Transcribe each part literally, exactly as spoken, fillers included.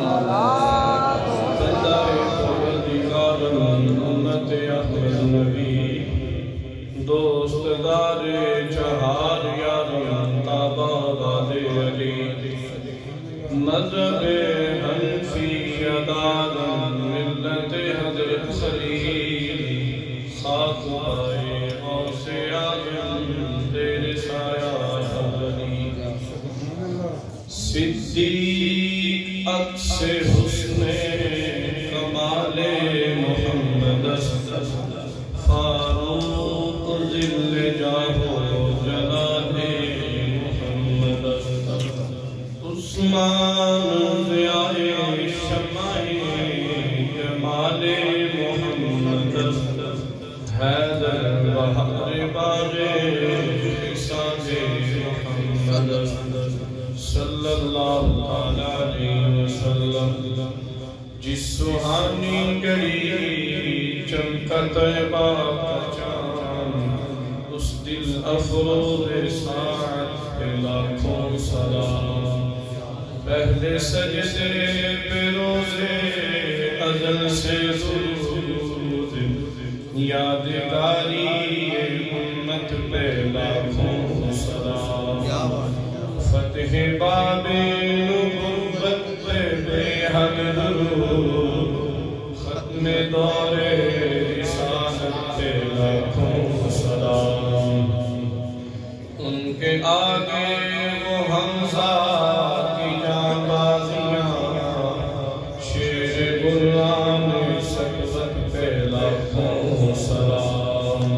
دوست دار چہار یاران تابا داد علی مذہب حنفی ادادن ملت حضرت خلیل خاک پائے غوث اعظم تیرے سایہ حضری صدیق عکس حسن کمال محمد فاروق ذل جاہ جلال محمد عثمان ضیاء شمع جمال محمد حیدر بہر باغ خصال محمد صلی اللہ علیہ وسلم جس سہانی گھڑی چمکا طیبہ کا چاند اس دل افروز ساعت پہ لاکھوں سلام پہلے سجدے پہ روزے ازل سے درود یادگاری امت پہ لاکھوں سلام فتح باب نبوت پہ بے حد درود ختم دور رسالت پہ لاکھوں سلام ان کے آگے وہ حمزہ کی جان بازیاں شیر غلام سکوت پہ لاکھوں سلام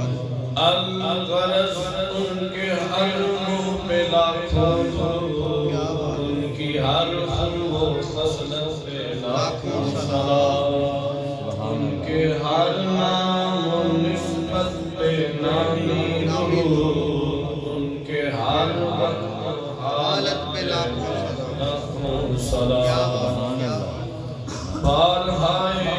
الغرض ان کے ہر منہ پہ لاکھوں درود ان کی ہر خلو خصلت پہ لاکھوں سلام ان کے ہر نام و نسبت پہ نامی درود ان کے ہر وقت حالت پہ لاکھوں سلام بارہائے